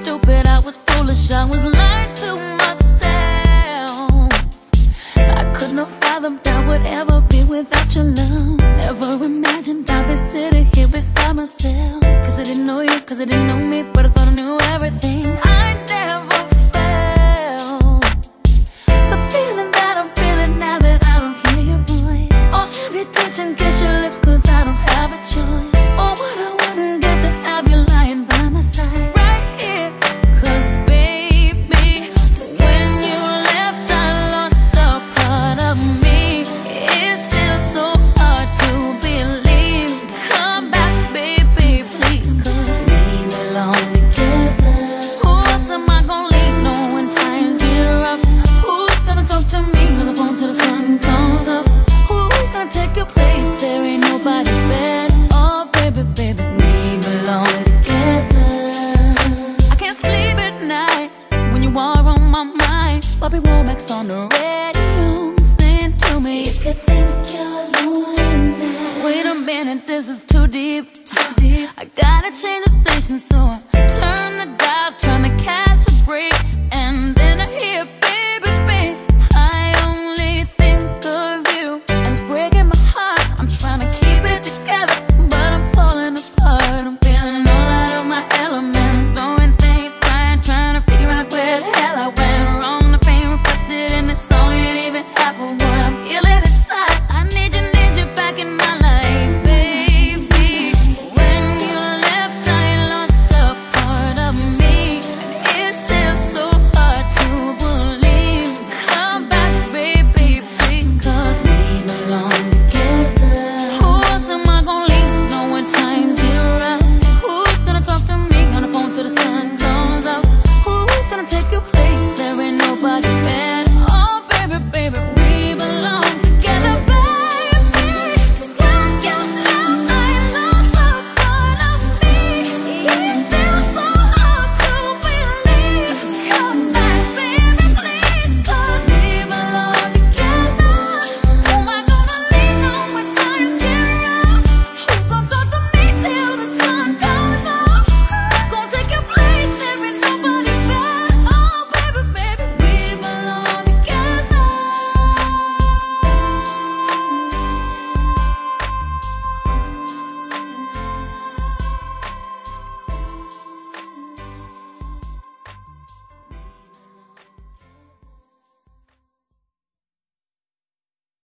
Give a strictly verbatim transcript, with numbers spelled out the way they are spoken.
stupid, I was foolish, I was lying to myself. I could not fathom that would ever be without your love. Never imagined I'd be sitting here beside myself. Cause I didn't know you, cause I didn't know me, but I thought I knew everything. I never felt the feeling that I'm feeling now that I don't hear your voice, or have you touch and kiss your lips, cause I don't have a choice. Oh, what I wouldn't get to have you lying by my side right here. Cause baby, when you left I lost a part of me. It's still so hard to believe. Come back baby, please, cause we belong together. Who else am I gonna lean on when times get rough? Who's gonna talk to me on the phone till the sun comes up? Who's gonna take your place? There ain't nobody better. Oh baby, baby, we belong together. I can't sleep at night when you are on my mind. Bobby Womack's on the radio.